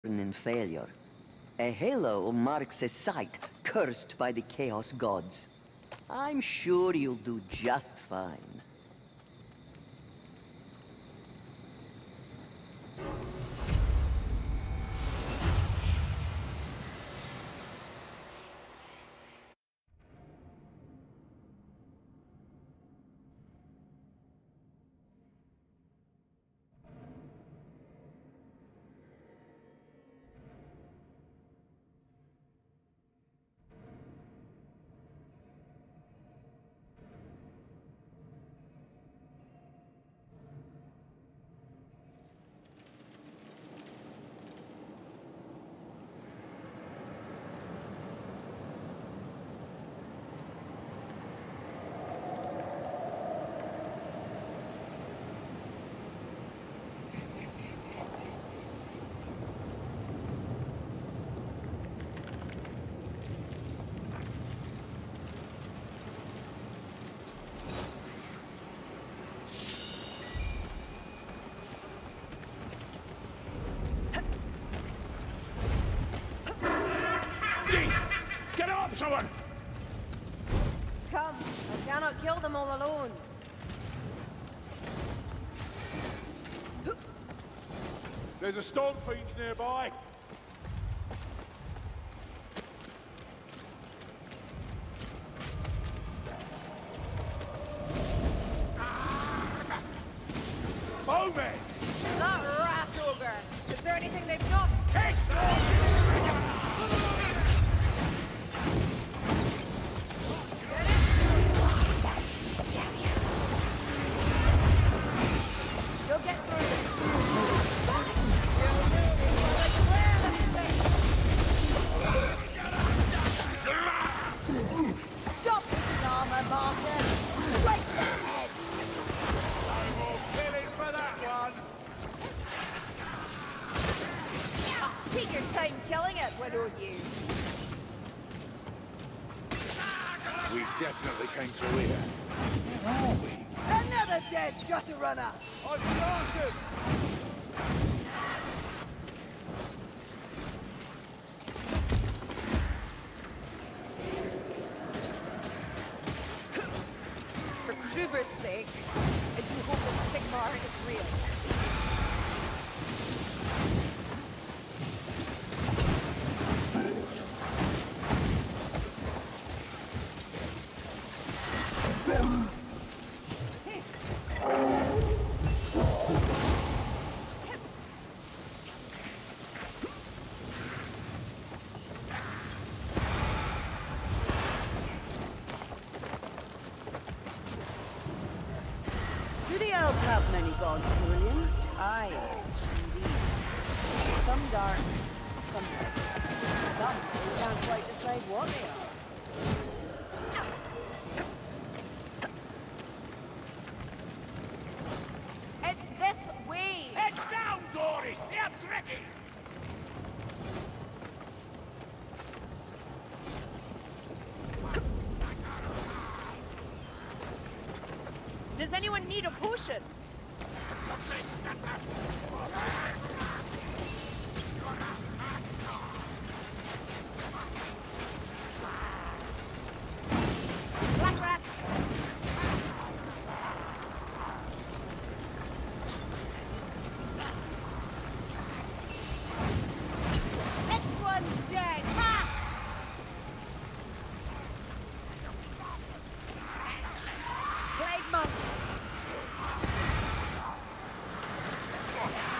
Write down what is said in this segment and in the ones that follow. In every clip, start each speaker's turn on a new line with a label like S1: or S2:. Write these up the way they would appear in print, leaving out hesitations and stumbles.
S1: in failure. A halo marks a site cursed by the Chaos Gods. I'm sure you'll do just fine.
S2: Get up, someone!
S3: Come, I cannot kill them all alone.
S2: There's a storm fiend nearby. Moment!
S3: That rat ogre! Is there anything they've got?
S2: Taste
S3: You'll get through this. Stop using armor, Martin! Break their head!
S2: I will kill it for that one!
S3: Take your time killing it, why don't you?
S2: We definitely came through here. Where are we?
S3: Another dead gutter runner!
S2: I see archers!
S3: For Kruber's sake, I do hope that Sigmar is real.
S4: Do the elves have many gods, Carillion?
S5: Aye, indeed. Some dark, some light. Some we can't quite decide what they are.
S3: It's this way!
S2: Heads down, Dory! They're tricky!
S3: Does anyone need a potion? Black rat! Next one dead! Ha! Plague monks!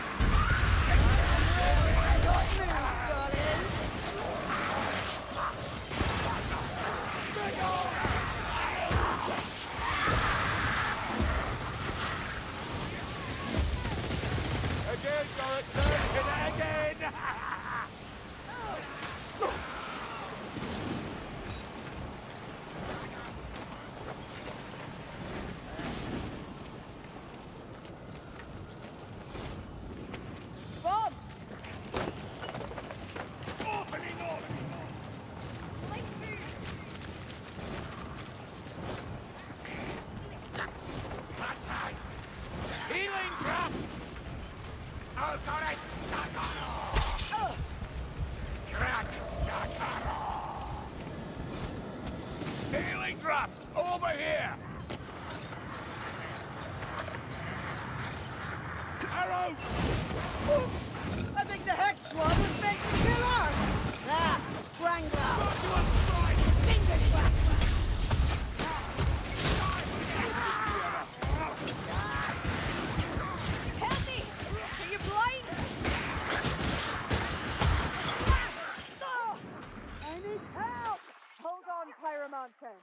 S3: better.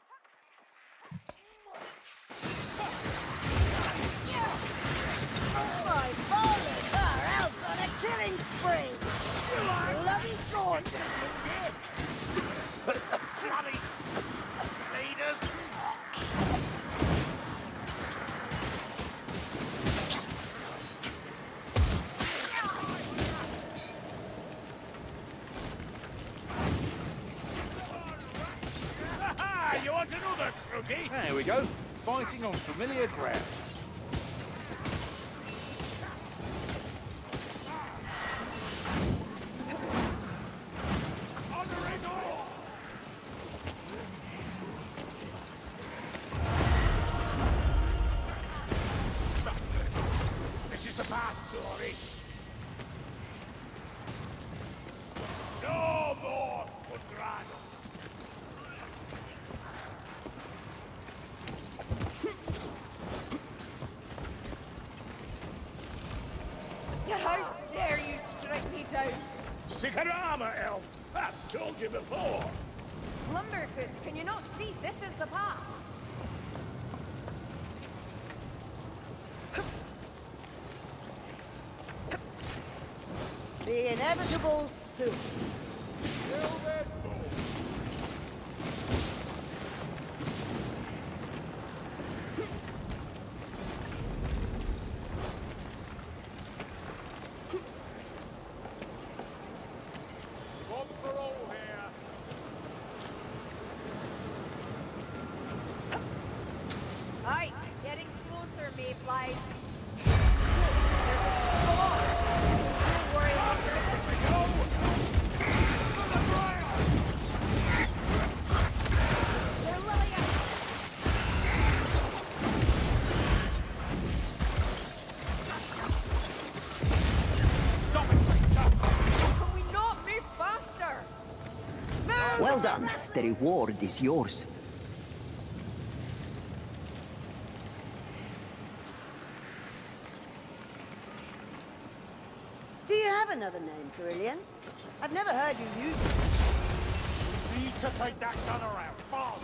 S4: My father, our elves on a killing spree! Bloody gorgeous!
S2: Bloody leaders! Aha! You want another, Crookie? There we go. Fighting on familiar ground. This is the path, Glory. No more footgrass.
S3: How dare you strike me down?
S2: Sicker armor, elf. I've told you before.
S3: Lumberfoots, can you not see this is the path?
S4: The inevitable soon.
S2: One for all here.
S3: Aye, getting closer, Mayflies. There's a storm. Don't worry, Lumberfoot. They're Lillian. Can we not move faster? Move!
S1: Well done. The reward is yours.
S4: Do you have another name, Carillion? I've never heard you use it.
S2: Need to take that gun around, fast!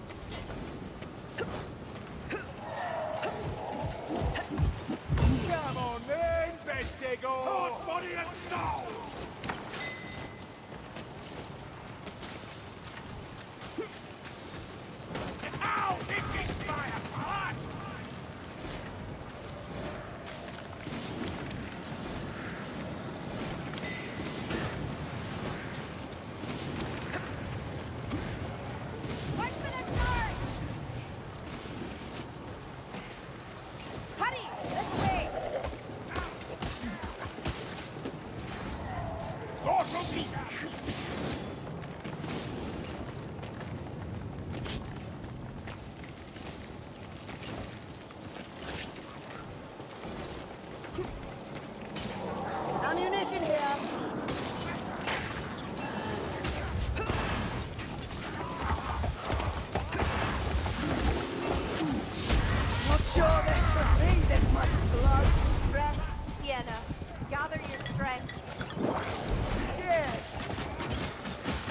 S2: Come on then, Bestigo! Heart, body and soul! Ow! This is fire, fire!
S3: Wait for the charge! Hurry! This way!
S2: Go, Crookie!
S4: Ammunition here. Not sure this should be this much blood.
S3: Rest, Sienna. Gather your strength.
S4: Cheers.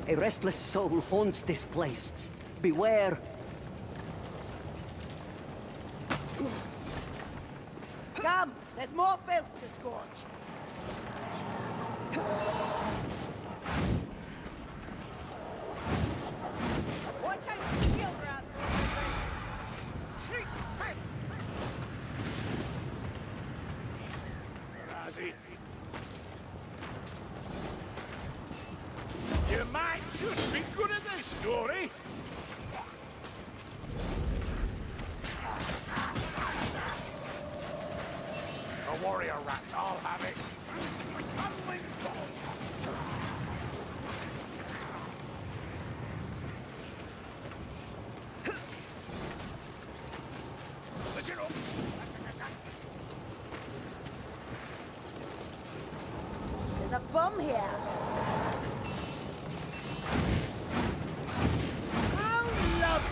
S1: A restless soul haunts this place. Beware.
S4: Come, there's more filth to scorch.
S3: Watch out for shield rats. Treat hurts.
S2: Razzie. You might just be good at this story. The warrior rats, I'll have it. Tumbling bomb. Listen up.
S4: There's a bomb here. How lovely.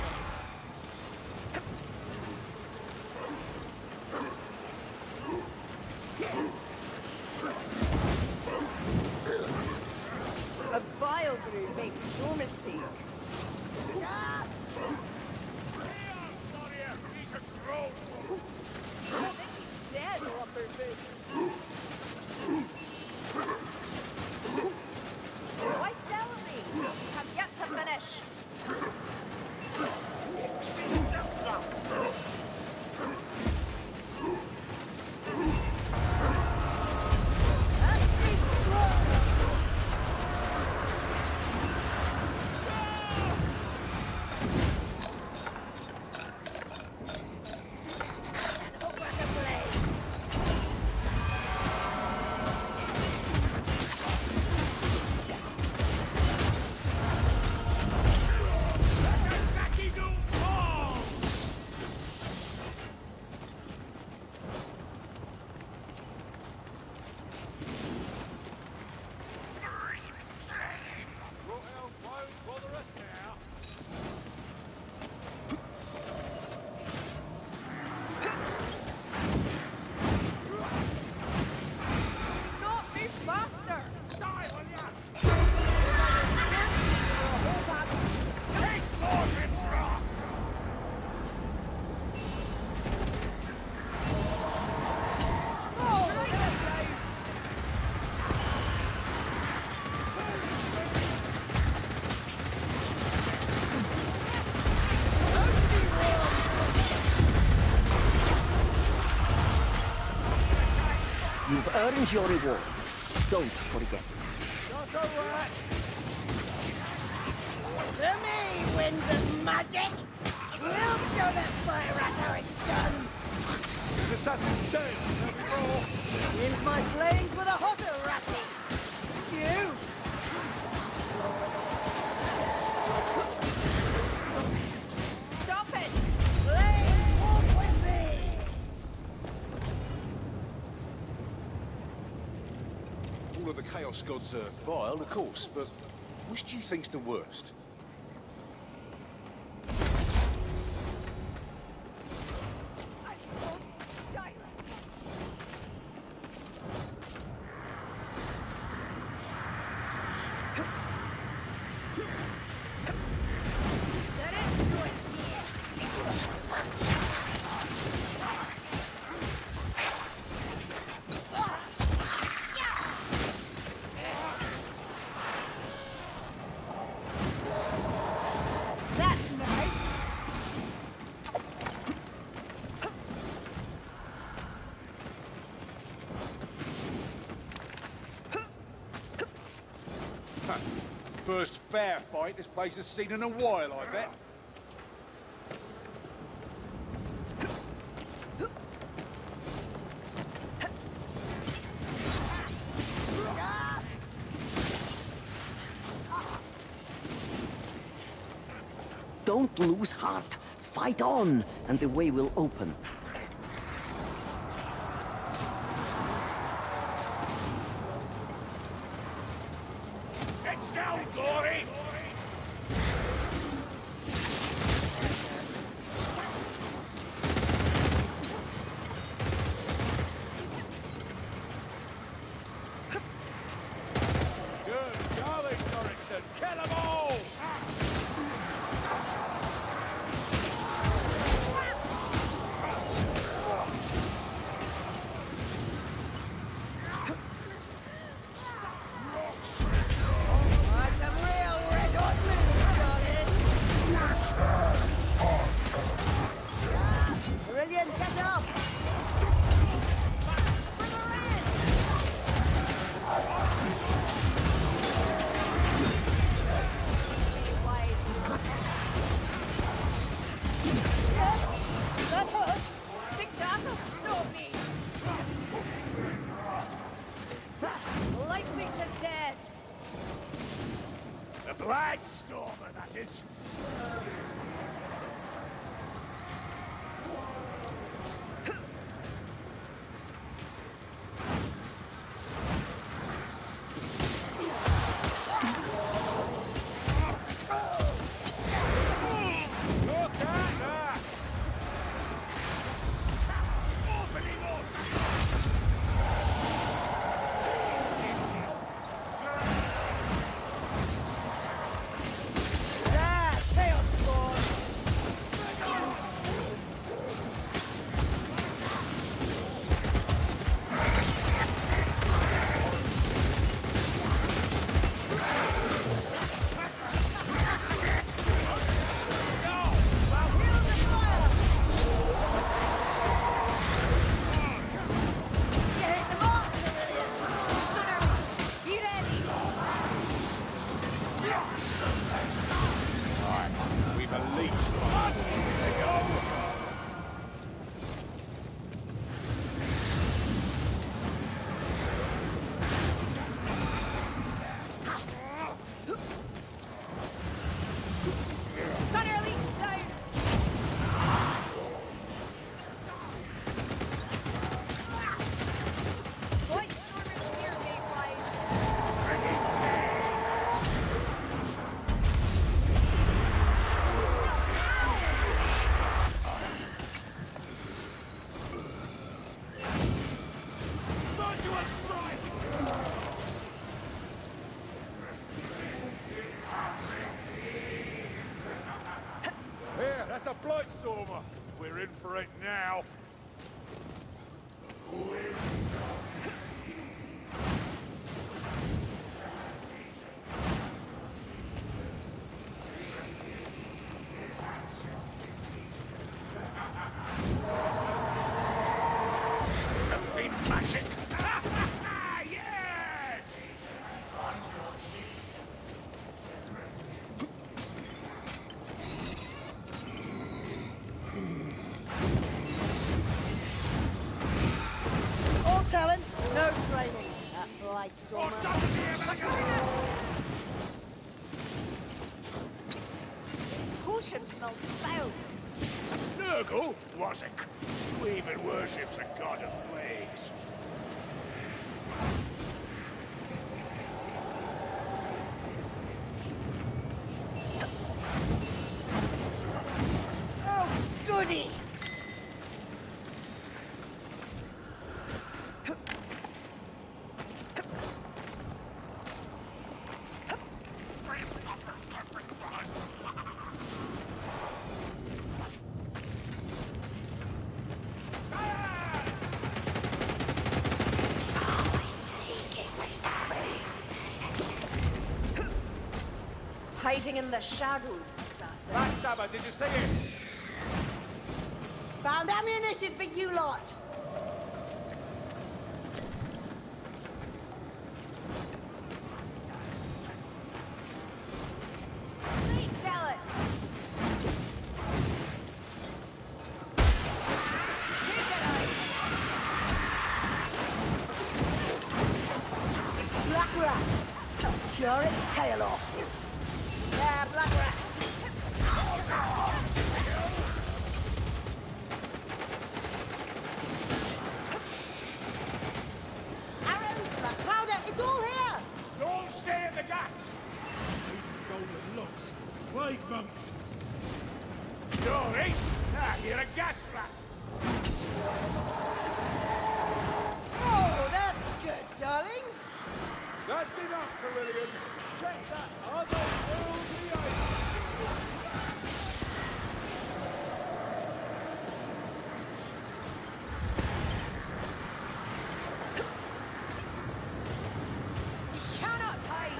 S4: A vile brew makes no mistake. Ah!
S2: Warrior, he's a crow.
S3: I think he's dead, lumber boots. Why sell me? You have yet to finish. Not be faster.
S2: Die, will ya? Taste Morgan's wrath!
S1: You've earned your reward. Don't forget it.
S2: Not a rat!
S4: To me, winds of magic! We'll show that fire rat how it's done!
S2: His assassin dead, no more.
S4: Here's my flames with a hotter ratty! You!
S3: Stop it.
S4: Flame walk with me!
S2: All of the Chaos Gods are vile, of course, but which do you think's the worst?
S3: I won't die like this. There is choice here.
S4: That's nice!
S2: First fair fight this place has seen in a while, I bet.
S1: Don't lose heart. Fight on, and the way will open.
S2: It's down, Glory! Good golly, Torrington! Kill 'em all! Blightstormer, that is.
S6: We've a leech. There you go.
S3: Stunner leech down! Blightstormer's here, gatewise.
S2: Virtuous strike! Here, that's a Blightstormer. We're in for it now. That seems magic. Yes!
S4: All talent, no training. That
S2: Oh,
S4: Blightstormer.
S2: doesn't he ever go?
S3: Potion smells foul.
S2: Nurgle? Wasn't. Who even worships a god of plagues?
S4: Oh, goody!
S3: Hiding in the shadows, assassin.
S2: Backstabber, did you see it?
S4: Found ammunition for you lot.
S3: Fleet zealots! Take it out!
S4: Black rat. Tear its tail off. Yeah, black rat. Arrows, black powder, it's all here.
S2: Don't stay at the gas!
S6: These golden locks. Plague monks.
S2: Sorry? Ah, you're a gas rat.
S4: Oh, that's good, darlings.
S2: That's enough, Carillion. Check that otherworldly item.
S3: Cannot hide!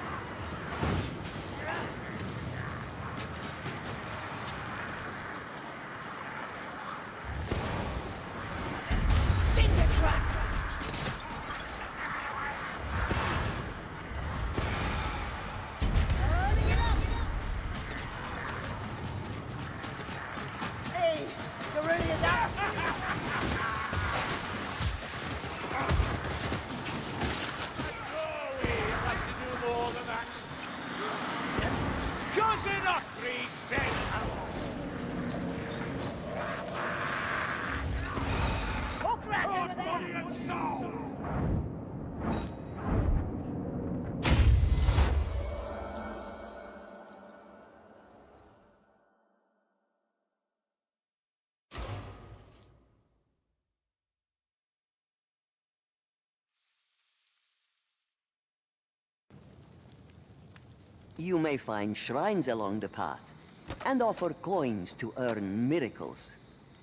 S1: You may find shrines along the path, and offer coins to earn miracles.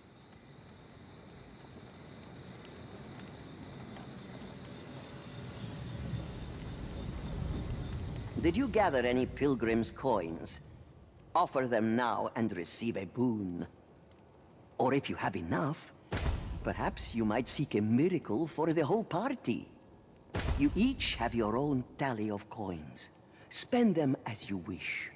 S1: Did you gather any pilgrim's coins? Offer them now and receive a boon. Or if you have enough, perhaps you might seek a miracle for the whole party. You each have your own tally of coins. Spend them as you wish.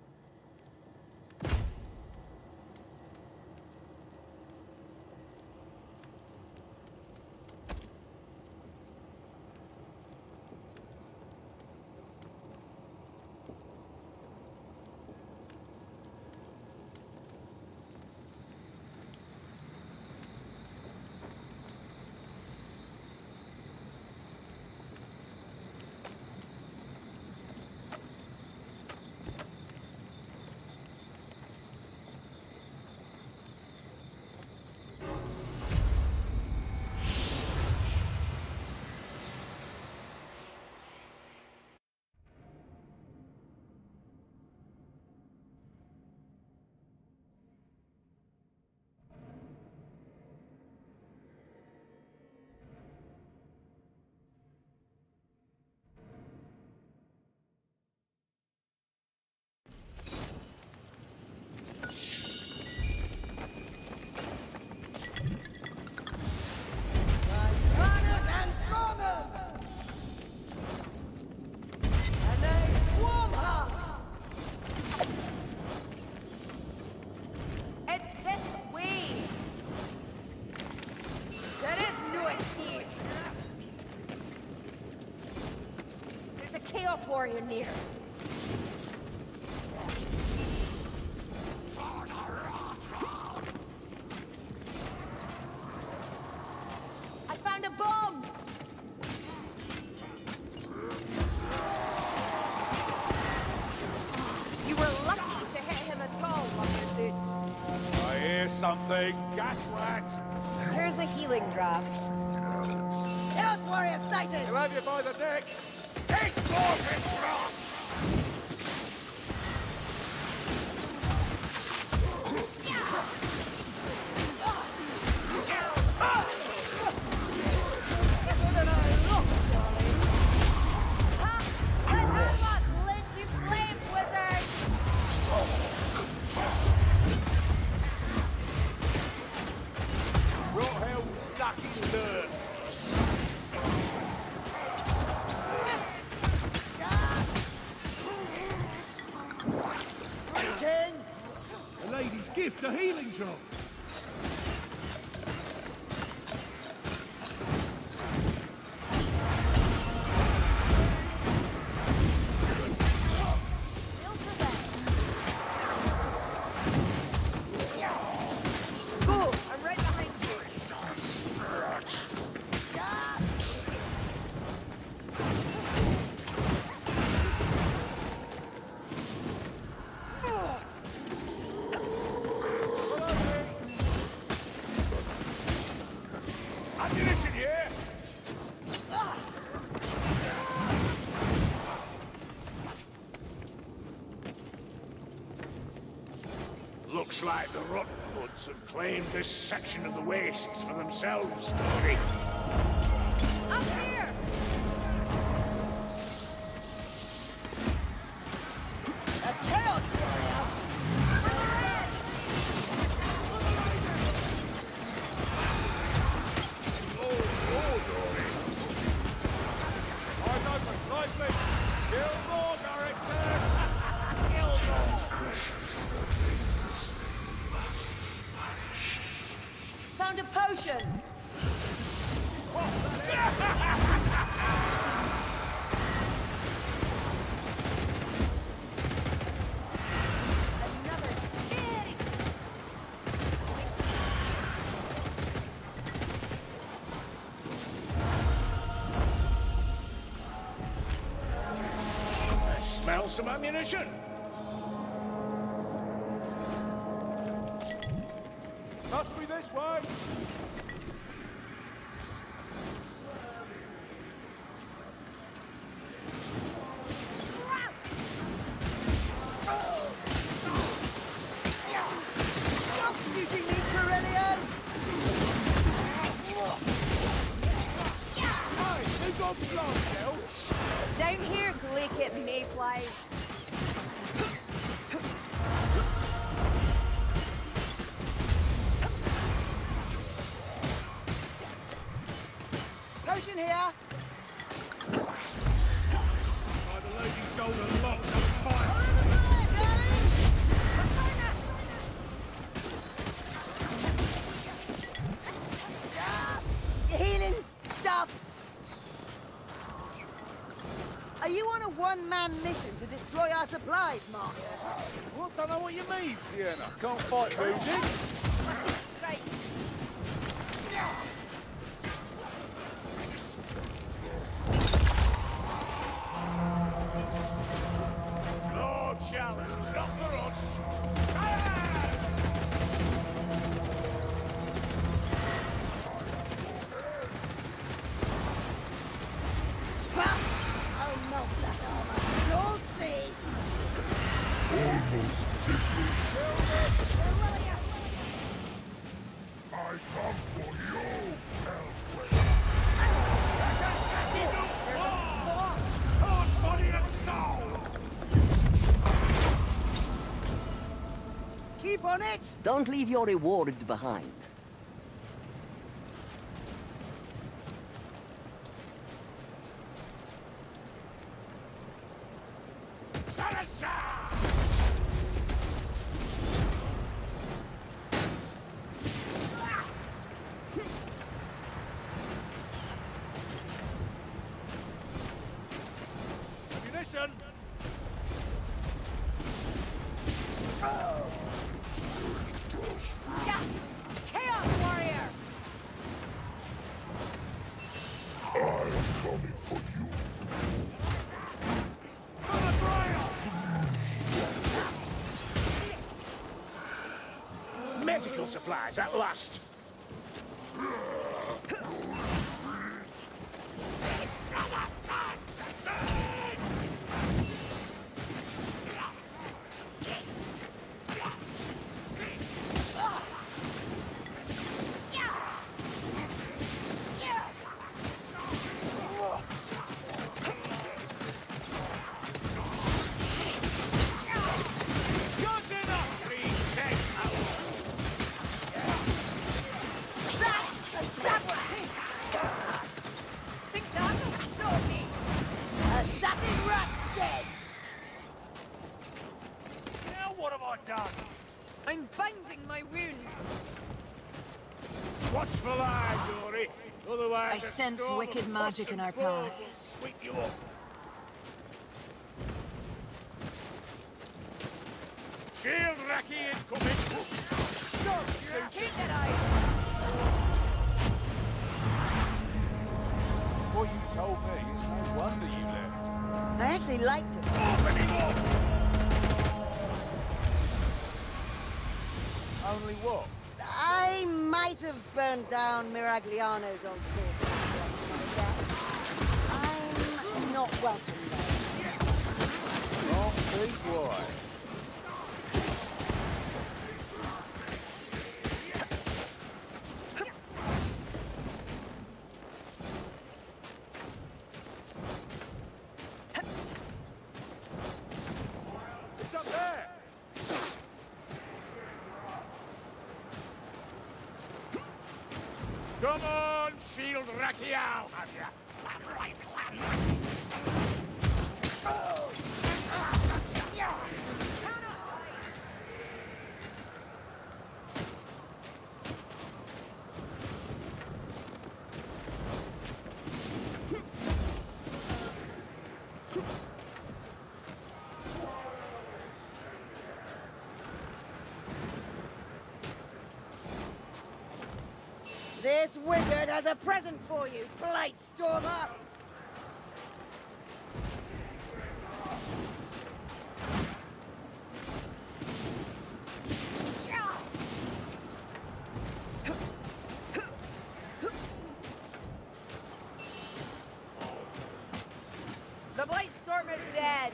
S3: Chaos Warrior near. I found a bomb! You were lucky to hit him at all, Motherhood.
S6: I hear something. Gas rat.
S3: Here's a healing draft.
S4: Chaos Warrior sighted!
S2: You have you by the neck.
S6: Explosive thrust! Gift, a healing drop.
S3: Go! I'm right behind you.
S6: Ammunition here. Looks like the Rottenhoods have claimed this section of the wastes for themselves, Dory.
S3: Up here!
S4: A Chaos Warrior!
S3: Found a potion! Another big!
S6: Smell some ammunition.
S2: Must be this way. God blast, Elch!
S3: Down here, Glaciate Mayflies.
S4: Potion here.
S6: By the lady's golden locks on fire.
S4: Healing stuff. Are you on a one-man mission to destroy our supplies, Marcus?
S2: What? Don't know what you mean, Sienna. Can't fight music.
S3: Right.
S6: No challenge, not for us.
S4: Ha! I'll melt that armor. You'll see.
S6: Heart, body, and soul!
S4: Keep on it.
S1: Don't leave your reward behind.
S2: Ammunition!
S3: Yeah. Chaos Warrior!
S6: Medical supplies at last.
S2: Good enough!
S3: Think that'll stop me.
S4: Assassin rat's dead.
S6: Now what have I done?
S3: I'm binding my wounds.
S6: Watch for lie, Dory. Otherwise,
S5: I
S6: a
S5: sense
S6: storm
S5: wicked
S6: of
S5: magic in our
S6: puffs and balls
S5: path.
S6: will sweep you up. Shield Raki incoming.
S3: Take that eyes.
S2: What you told me, it's no wonder you left.
S4: I actually liked it.
S6: Open him up!
S2: Only what?
S4: I might have burned down Miragliano's old store. I'm not welcome there.
S2: Can't think why. It's up there!
S6: Come on, Shield Raki out, have ya?
S4: This wizard has a present for you, Blightstormer!
S3: The Blightstorm is dead.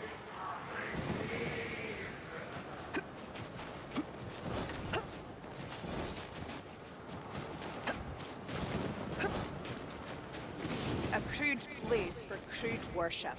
S3: A crude place for crude worship.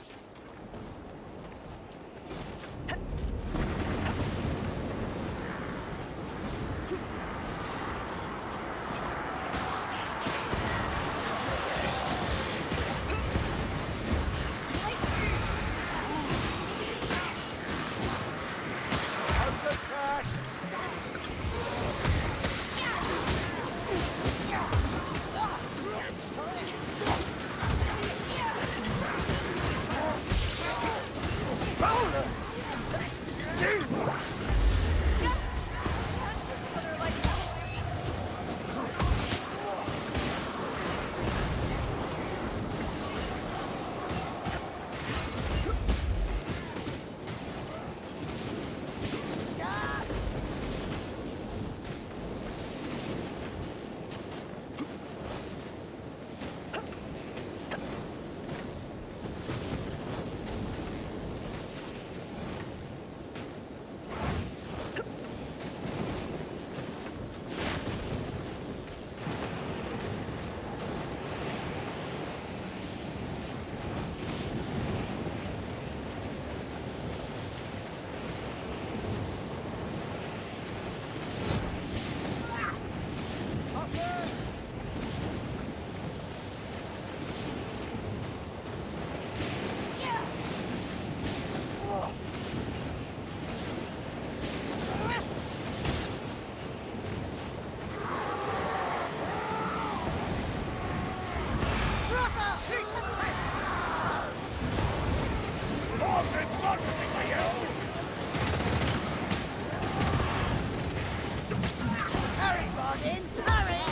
S4: Hurry, Rodin, hurry!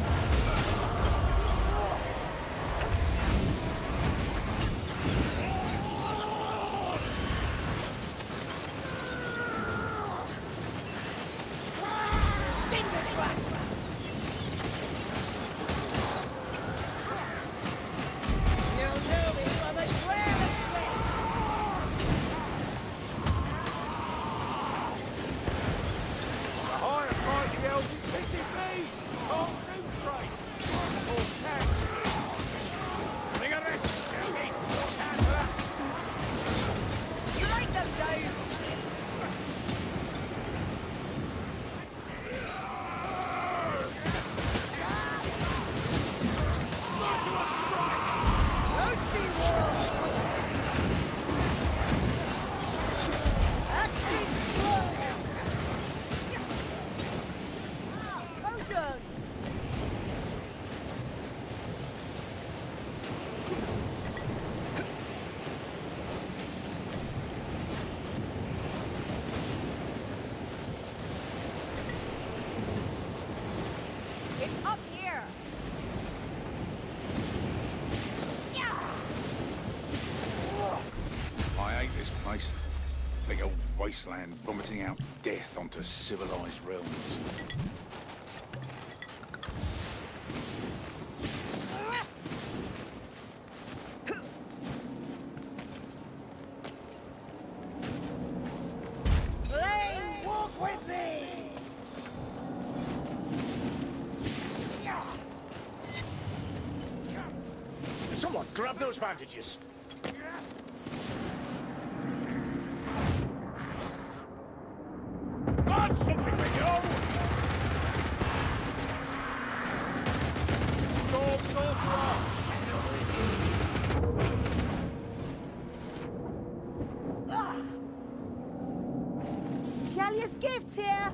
S3: It's up here!
S2: I hate this place. Big old wasteland vomiting out death onto civilized realms.
S4: Blaine, walk with me!
S6: Someone grab those bandages. That's something for you!
S4: Shelley's gift here!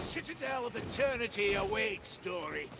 S6: Citadel of Eternity awaits, Dory.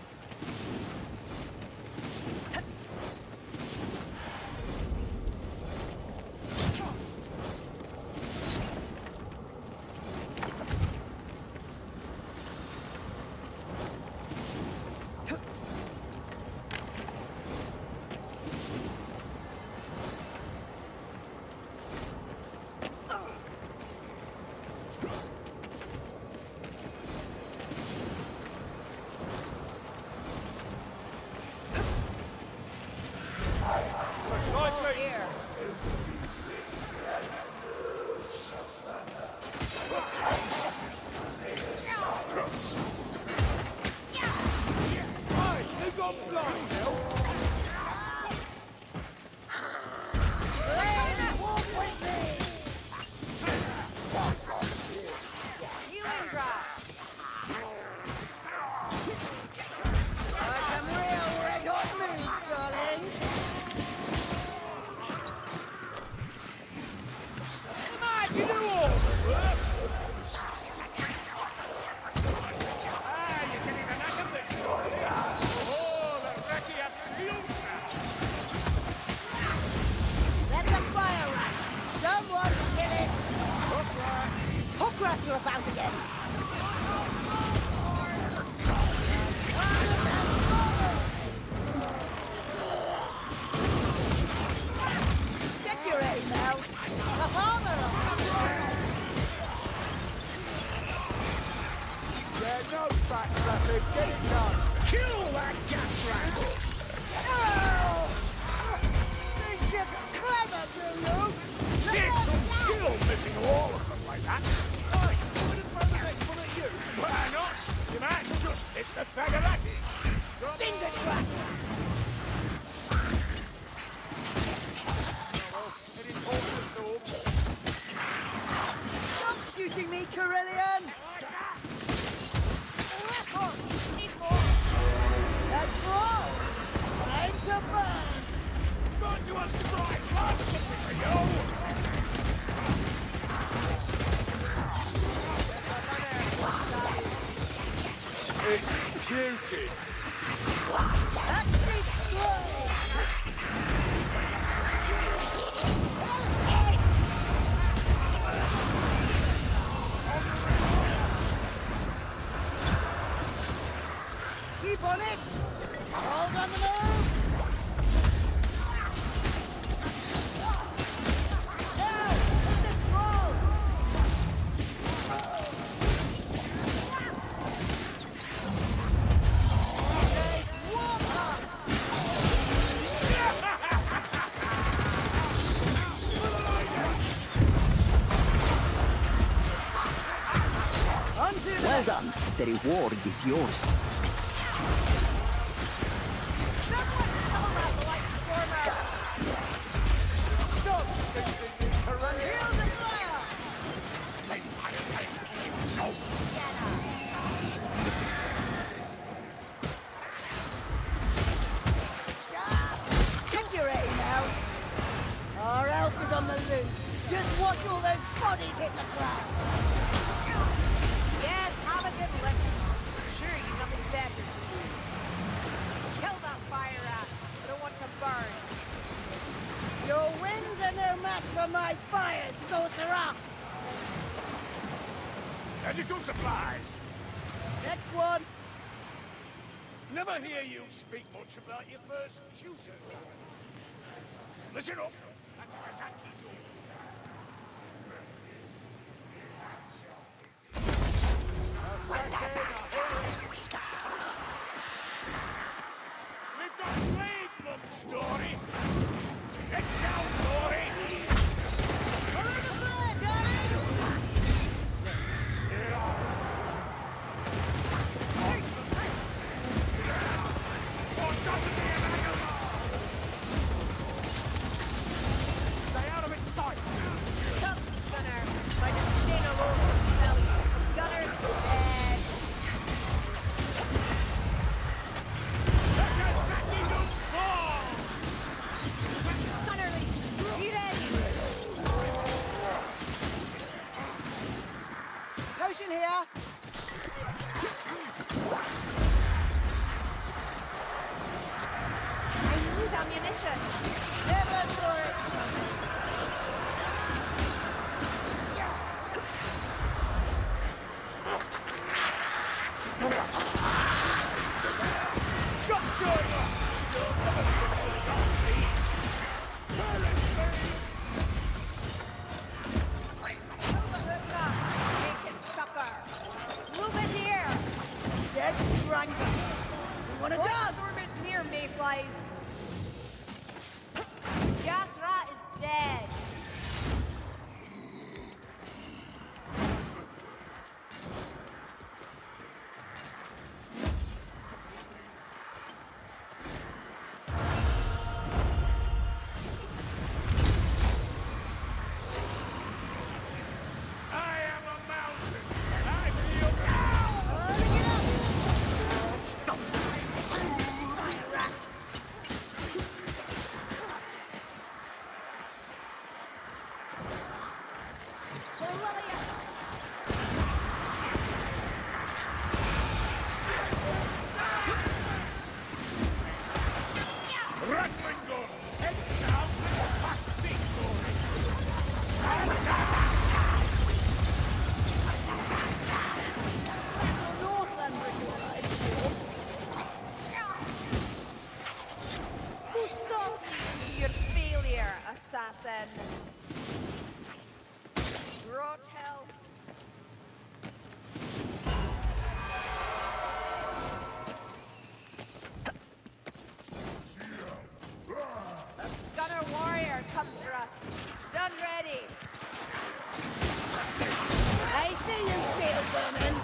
S4: Are about again. Check your aim now. The farmer.
S6: Yeah, no backtrapping. Get it done. Kill that gas rat.
S4: Oh! Think you're clever, do you?
S6: Get some skill missing all of them like that. Why not? You might just hit the bag of that.
S4: Finger crack! Stop shooting me, Carillion! That's all! Time to burn!
S6: Going to a strike! That's something for you! It's beauty.
S4: That's it, slow! Keep on it! Hold on the move! Now, let's roll!
S1: Well done. The reward is yours.
S4: Check your aim out. Our elf is on the loose. Just watch all those bodies hit the ground.
S3: Yes, have a good look. Sure, you've nothing better to do. Kill that fire rat. I don't want to burn.
S4: Your winds are no match for my fire, sorcerer!
S6: Medical supplies.
S4: Next one!
S6: Never hear you speak much about your first tutor. Listen up. That's Kazaki. We've got blade looks, Dory. Get down, Dory.
S4: Follow the fire, Johnny!
S6: What doesn't he have
S3: assassin. Rot hell. The Scunner warrior comes for us. Stun ready.
S4: I see you, shield vermin.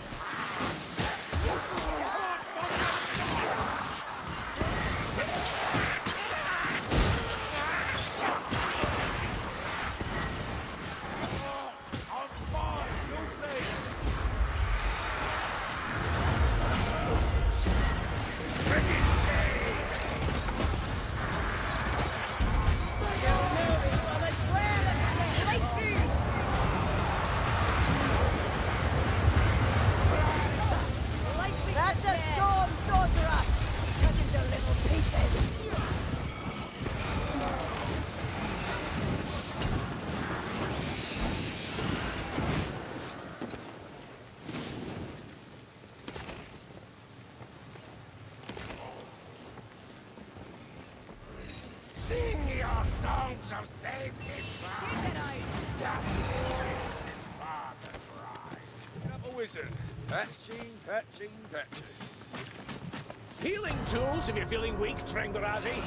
S4: That's a storm sorcerer! Cut into little pieces!
S6: Sing your songs of safety. I'm a wizard. Patching, patching, patching. Healing tools if you're feeling weak, Trengarazi.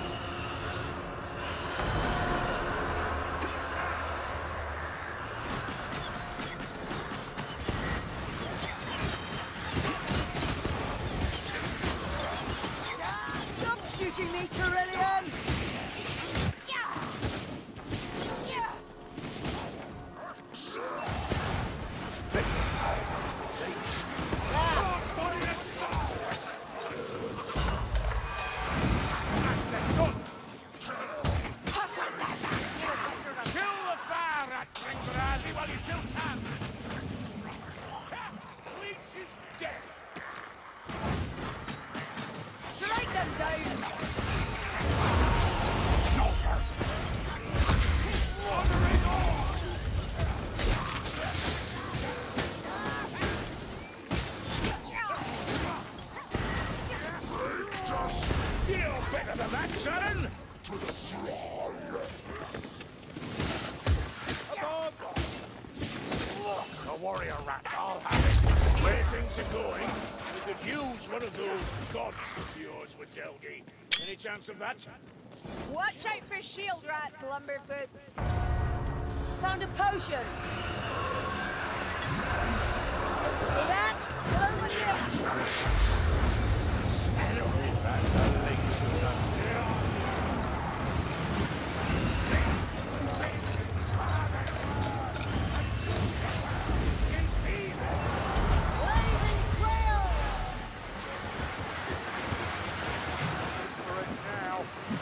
S4: Stop shooting me, Carillion!
S6: Kill the fire rat, Trengarazi, while you still can. Leech is dead.
S3: Strike them down.
S6: You're better than that, son. The warrior rats, I'll have it. Where things are going, we could use one of those gods of yours, Witelgi. Any chance of that?
S3: Watch out for shield rats, Lumberfoots.
S4: Found a potion! See that? Over here!
S6: That's a lake.
S4: Blazing trail!
S6: For it now.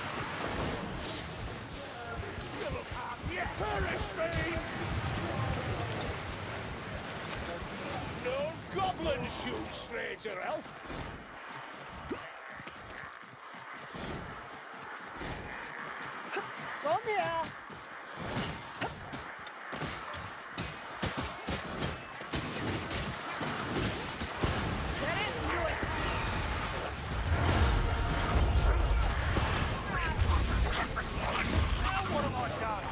S6: You perish me! No goblin shoot, stranger elf.
S4: From here!
S3: There is no escape.
S6: Now what have I done?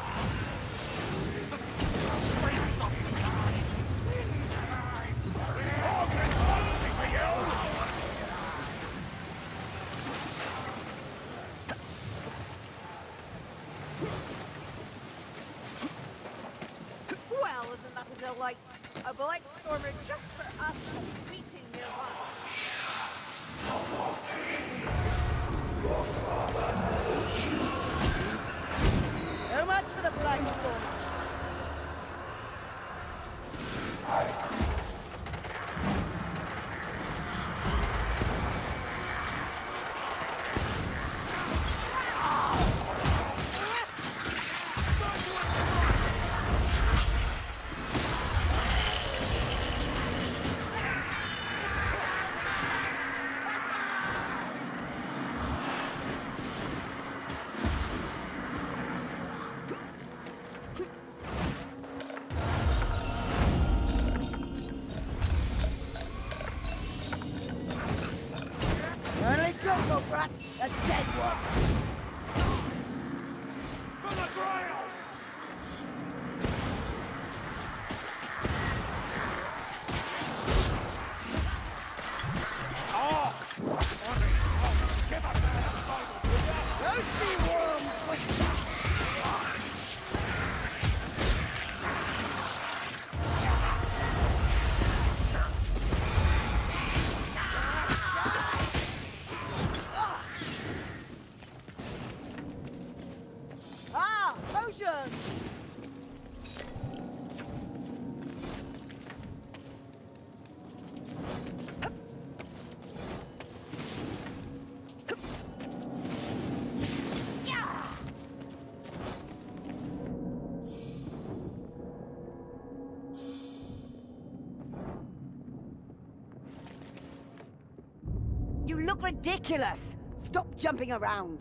S3: Well, isn't that a delight? A black stormer just for us, meeting near once.
S4: So much for the Black Storm. turn! You look ridiculous! Stop jumping around!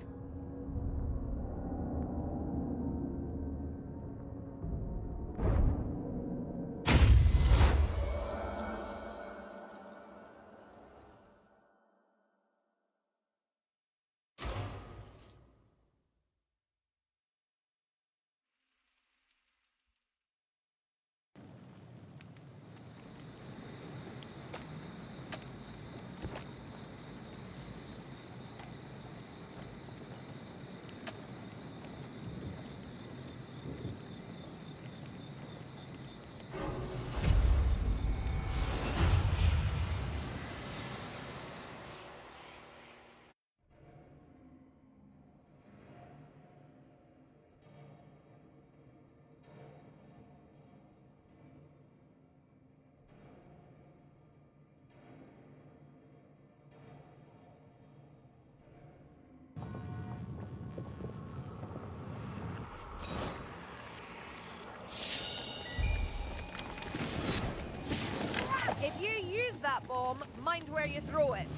S3: If you use that bomb, mind where you throw it.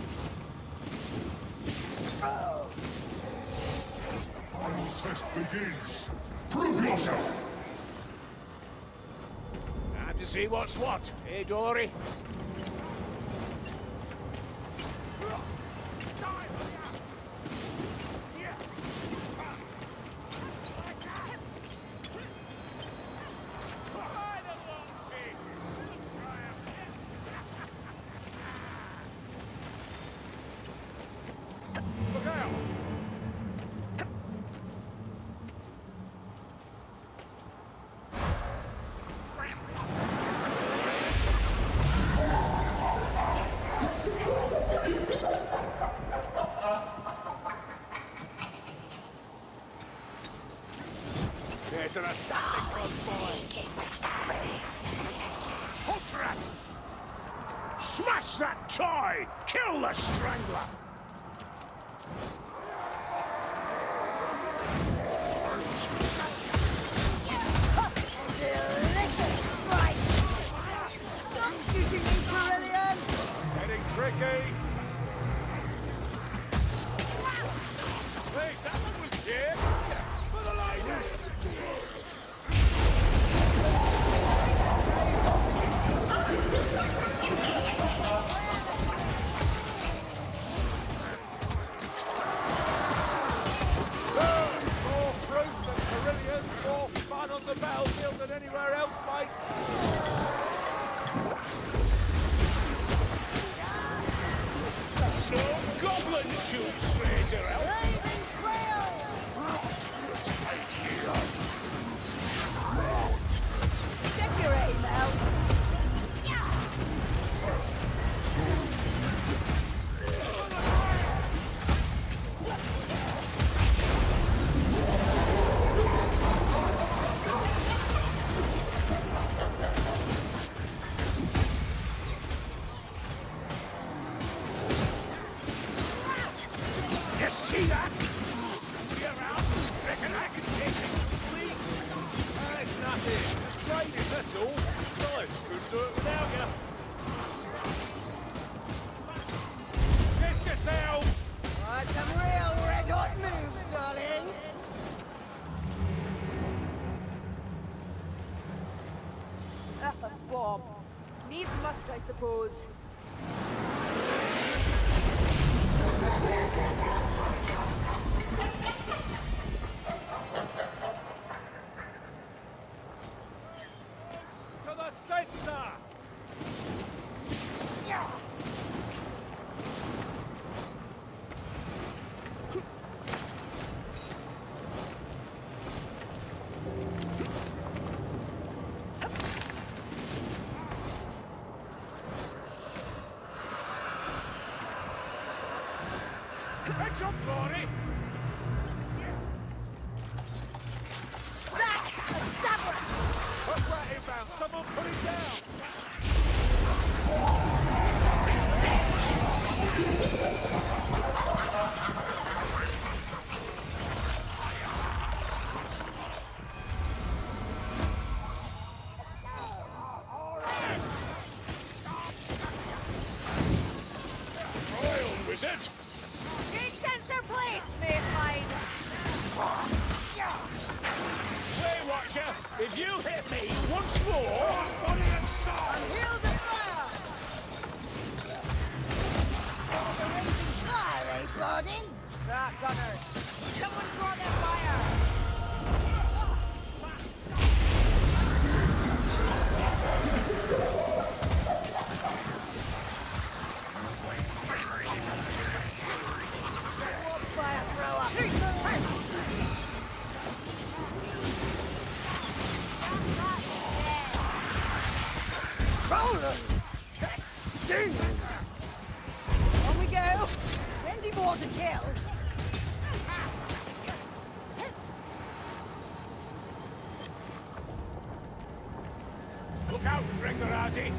S6: Final test begins. Prove yourself. Time to see what's what, eh, Dory? There's an assassin crossboy. Hotrat! Smash that toy! Kill the strangler!
S4: Delicious! Right! Stop shooting me, Carillion!
S6: Getting tricky. Hey, that one was dead. For the lady. More fruit than Carillion, more fun on the battlefield than anywhere else, mate. No goblin shoot, stranger elf.
S4: Raven Trail! Check your aim out!
S6: You see that? You're out. Reckon I can take it. Please. That's nothing. Just training, that's all. Guys, couldn't do it without you. Get yourselves.
S4: Right, some real red-hot moves, darlings!
S3: Ah, a bomb. Needs must, I suppose.
S6: To the sensor. Heads up, Glory! Wizard!
S3: Gate sensor placed, mate mine.
S6: Way Watcher, if you hit me once more, body and soul!
S4: Heels and fire! The raging fire, eh, Gordon?
S3: Ah, gunners. Someone draw that fire.
S4: Fire thrower! Rollers! Demons! On we go! Plenty more to kill!
S6: Look out, Dringarazi!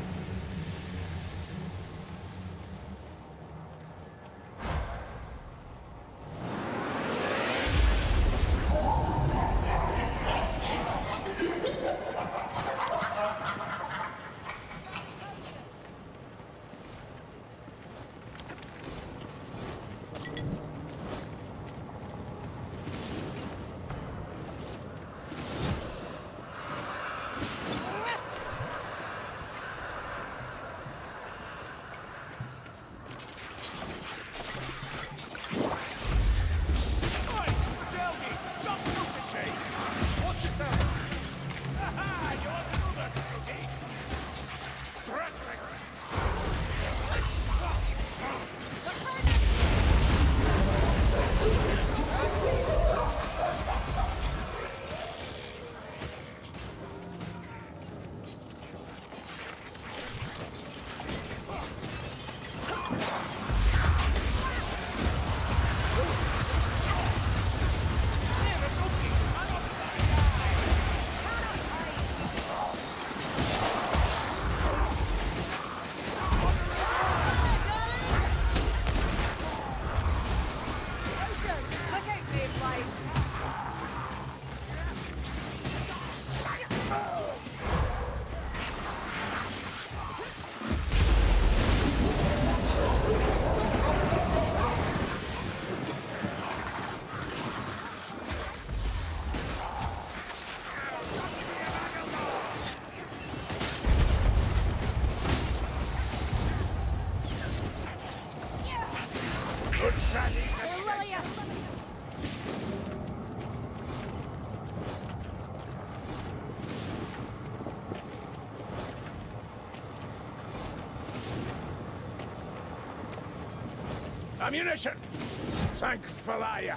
S6: Ammunition! Thank Falaya!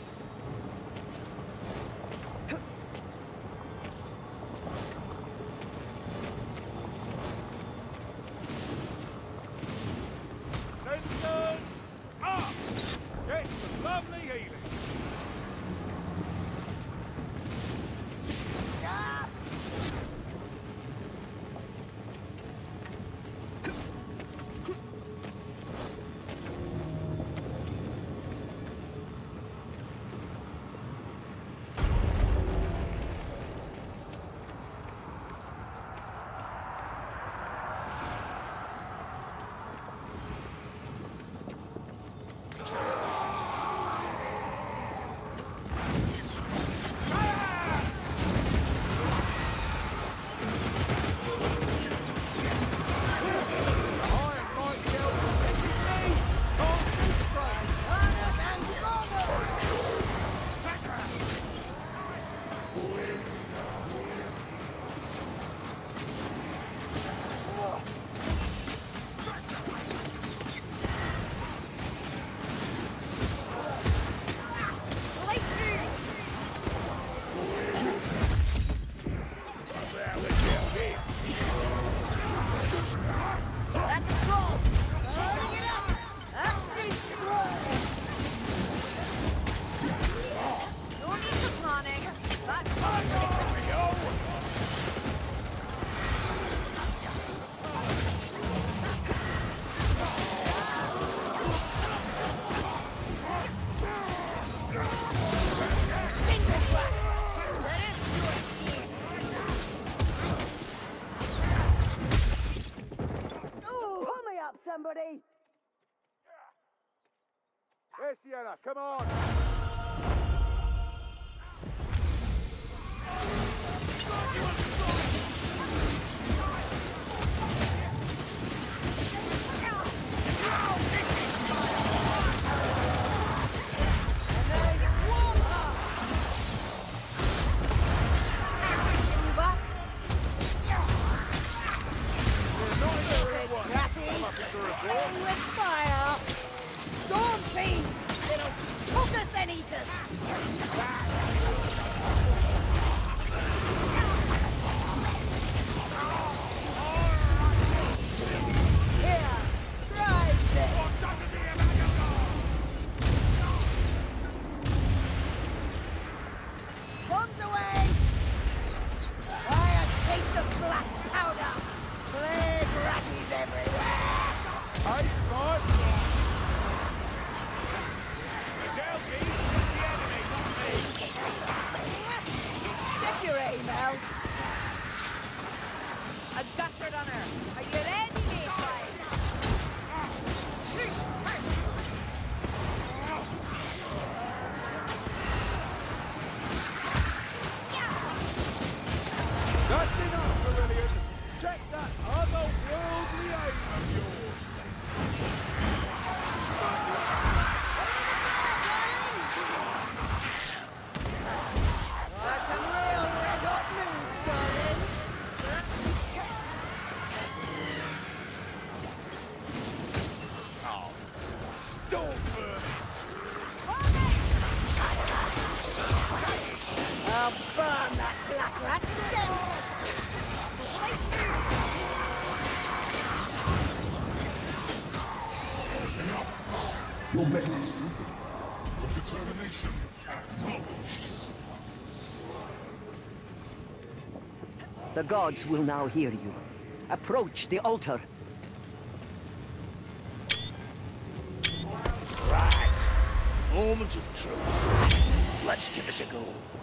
S6: Sensors up! Get some lovely healing!
S4: somebody!
S6: Hey, Sienna, come on!
S4: Playing with fire! Storm fiend! Little focus and eaters! Here, try this! Bombs away! Try a taste of black powder! Plague ratties everywhere!
S6: Hey, right! Zelky, the enemy, not me!
S4: Check your aim out!
S3: A Gussard on her. Are you ready, mate?
S6: That's enough, Aurelian! Check that otherworldly aim of yours!
S4: That's some real red-hot moves, darling!
S6: Stormburn!
S4: I'll burn that black rat dead!
S7: Your metal is open. Your determination acknowledged.
S1: The gods will now hear you. Approach the altar.
S8: Right. Moment of truth. Let's give it a go.